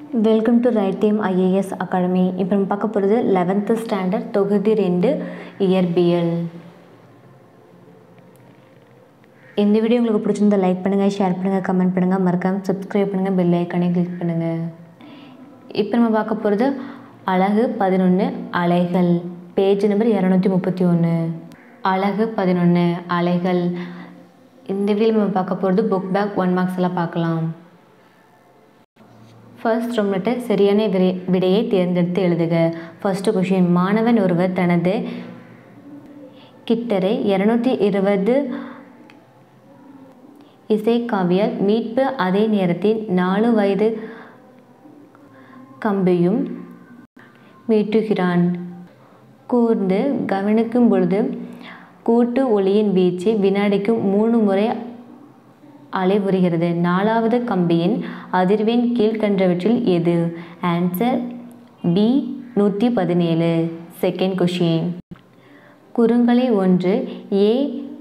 Welcome to right time IAS academy. இப்போ நம்ம பார்க்க போகிறது 11th ஸ்டாண்டர்ட் தொகுதி 2 இயற்பியல். இந்த வீடியோ உங்களுக்கு பிடிச்சிருந்தா லைக் பண்ணுங்கள், ஷேர் பண்ணுங்கள், கமெண்ட் பண்ணுங்கள், மறக்காமல் சப்ஸ்கிரைப் பண்ணுங்கள், பெல் ஐக்கானே கிளிக் பண்ணுங்கள். இப்போ நம்ம பார்க்க போகிறது அலகு 11 அலைகள், பேஜ் நம்பர் 231. அலகு 11 அலைகள். இந்த வீடியோ நம்ம பார்க்க போகிறது புக் பேக் 1 மார்க்ஸ் எல்லாம் பார்க்கலாம். ஃபர்ஸ்ட் ரொம்பட்ட சரியான விடையை தேர்ந்தெடுத்து எழுதுக. ஃபர்ஸ்ட் கொஷின், மாணவன் ஒருவர் தனது கிட்டரை 220 இசைக்காவியால் மீட்பு அதே நேரத்தில் 4 வயது கம்பியும் மீட்டுகிறான். கூர்ந்து கவனிக்கும் பொழுது கூட்டு ஒளியின் வீச்சு வினாடிக்கு 3 முறை அலைவுறுகிறது. 4வது கம்பியின் அதிர்வெண் கீழ்கண்டவற்றில் எது? Answer B 117. செகண்ட் கொஷின், குறுங்கலை 1 ஏ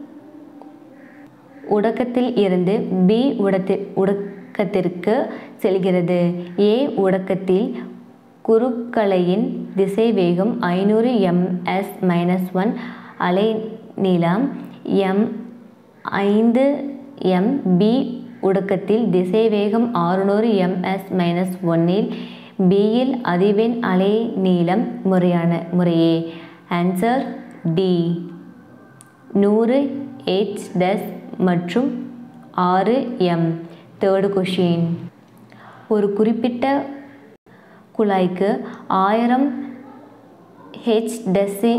உடக்கத்தில் இருந்து பி உடக்கத்திற்கு செல்கிறது. ஏ உடக்கத்தில் குறுக்கலையின் திசைவேகம் 500 ms-1, அலை நீளம் m5 m. பி உடக்கத்தில் திசைவேகம் 600 ms-1 பியில் அதிர்வெண் அலை நீளம் முறையே. ஆன்சர் டி 100 h மற்றும் 6 m. தேர்டு கொஷின், ஒரு குறிப்பிட்ட குழாய்க்கு 1000 h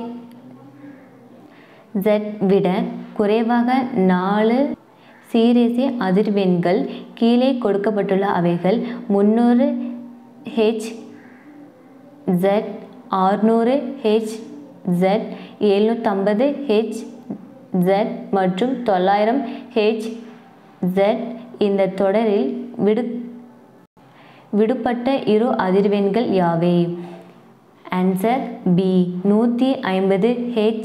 விட குறைவாக 4 சீரிசை அதிர்வெண்கள் கீழே கொடுக்கப்பட்டுள்ள அவைகள் 300 Hz, 600 Hz, 750 Hz மற்றும் 900 Hz. இந்த தொடரில் விடுபட்ட இரு அதிர்வெண்கள் யாவை? Answer B 150 Hz,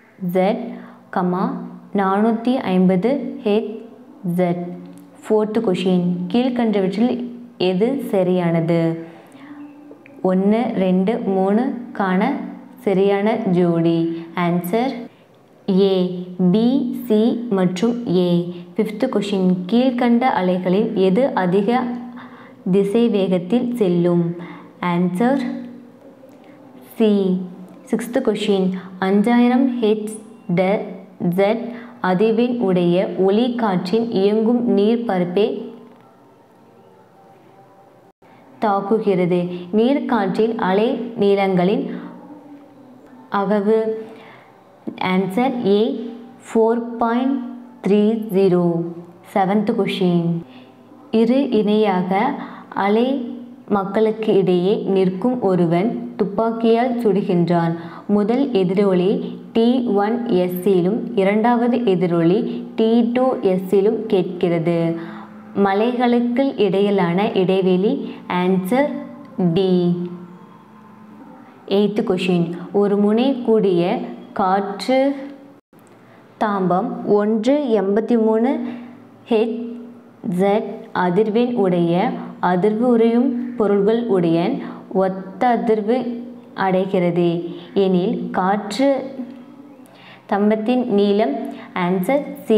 450 Hz. Fourth question, கீழ்கண்டவற்றில் எது சரியானது? 1, 2, 3 கான சரியான ஜோடி. ஆன்சர் ஏ பி சி மற்றும் ஏ. ஃபிஃப்த் கொஷின், கீழ்கண்ட அலைகளில் எது அதிக திசை வேகத்தில் செல்லும்? Answer C. Sixth question, 5000 Hz அதிர்வெண் உடைய ஒளி காற்றின் இயங்கும் நீர்ப்பரப்பை தாக்குகிறது. நீர்க்காற்றில் அலை நீளங்களின் அகவு? Answer A 4.30. செவன்த் கொஷின், இரு இணையாக அலை மக்களுக்கு இடையே நிற்கும் ஒருவன் துப்பாக்கியால் சுடுகின்றான். முதல் எதிரொலி T1s இரண்டாவது எதிரொலி T2s கேட்கிறது. மலைகளுக்கு இடையிலான இடைவெளி? Answer D. எய்த் கொஷின், ஒரு முனை கூடிய காற்று தாம்பம் 183 Hz அதிர்வெண் உடைய அதிர்வு உறையும் பொருள்கள் உடைய ஒத்த அதிர்வு அடைகிறது எனில் காற்று தம்பத்தின் நீளம்? Answer C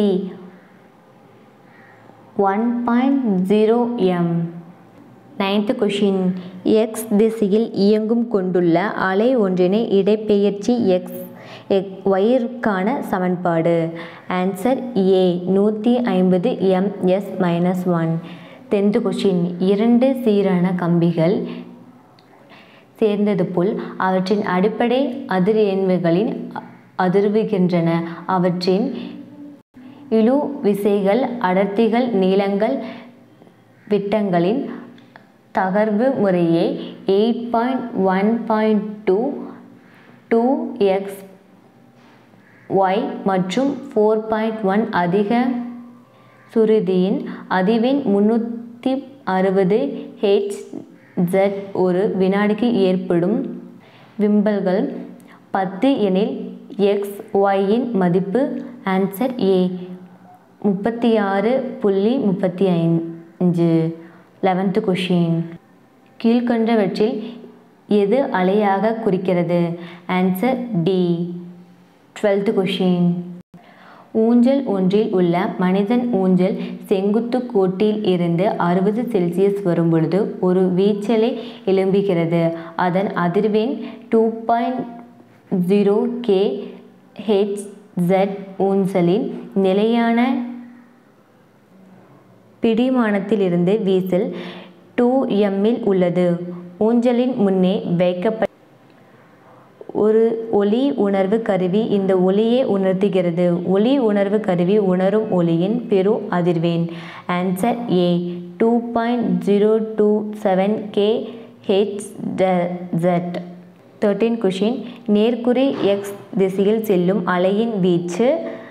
1.0 m. Ninth question, X திசையில் இயங்கும் கொண்டுள்ள அலை ஒன்றினை இடப்பெயர்ச்சி y-ற்கான சமன்பாடு? Answer A 150 ms-1. Tenth question, 2 சீரான கம்பிகள் சேர்ந்தது போல் அவற்றின் அடிப்படை அதிர்வெண்களில் அதிர்வுகின்றன. அவற்றின் இழு விசைகள், அடர்த்திகள், நீளங்கள், விட்டங்களின் தகர்வு முறையே 8.1.2 2xy மற்றும் 4.1. அதிக சுருதியின் அதிர்வெண் 360 Hz. ஒரு வினாடிக்கு ஏற்படும் விம்பல்கள் 10 எனில் xy-யின் மதிப்பு? Answer A 36.35. 11th question. கீழ்கண்டவற்றில் எது அலையாக குறிக்கிறது? Answer D. 12th question. ஊஞ்சல் ஒன்றில் உள்ள மனிதன் ஊஞ்சல் செங்குத்து கோட்டில் இருந்து 60 செல்சியஸ் வரும்பொழுது ஒரு வீச்சலை எழும்புகிறது. அதன் அதிர்வெண் 2.0 kHz. ஊஞ்சலின் நிலையான பிடிமானத்திலிருந்து வீசல் 2m இல் உள்ளது. ஊஞ்சலின் முன்னே வைக்கப்பட்ட ஒரு ஒலி உணர்வு கருவி இந்த ஒலியை உணர்த்துகிறது. ஒலி உணர்வு கருவி உணரும் ஒலியின் பெரு அதிர்வெண். Answer A. 2.027 kHz. 13th question. நேர்குறி எக்ஸ் திசையில் செல்லும் அலையின் வீச்சு.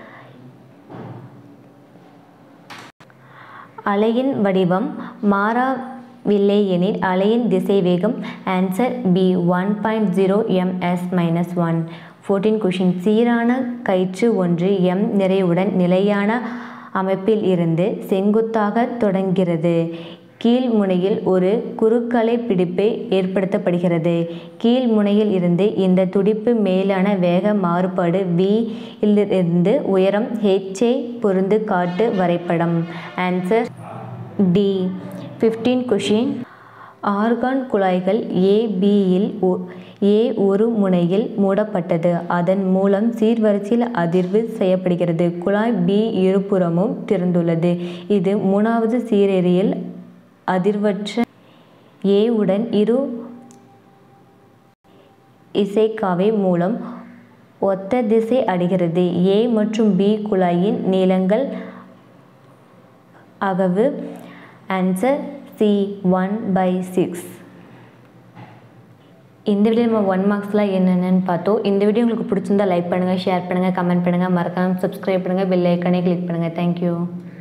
அலையின் வடிவம் மாறவில்லை எனில் அலையின் திசைவேகம். Answer B. 1.0 ms-1. 14th question. சீரான கயிற்று ஒன்று m நிறையுடன் நிலையான அமைப்பில் இருந்து செங்குத்தாக தொடங்குகிறது. கீழ் முனையில் ஒரு குறுக்கலை பிடிப்பு ஏற்படுத்தப்படுகிறது. கீழ் முனையில் இருந்து இந்த துடிப்பு மேலான வேக மாறுபாடு v இலிருந்து உயரம் h ஐ பொருந்து காட்டு வரைபடம். Answer D. 15th question. Organ குழாய்கள் A B இல் A ஒரு முனையில் மூடப்பட்டது. அதன் மூலம் சீர்வரிசையில் அதிர்வு செய்யப்படுகிறது. குழாய் B இருபுறமும் திறந்துள்ளது. இது 3வது சீரேறியில் அதிர்வற்ற A உடன் இரு இசைக்காவை மூலம் ஒத்த திசை அடைகிறது. A மற்றும் B குழாயின் நீளங்கள் அகவு. Answer C. 1/6. இந்த வீடியோ நம்ம 1 மார்க்ஸில் என்னென்னு பார்த்தோம். இந்த வீடியோ உங்களுக்கு பிடிச்சிருந்தா லைக் பண்ணுங்கள், ஷேர் பண்ணுங்கள், கமெண்ட் பண்ணுங்கள், மறக்காமல் சப்ஸ்கிரைப் பண்ணுங்கள், பெல் ஐக்கானே கிளிக் பண்ணுங்கள். தேங்க்யூ.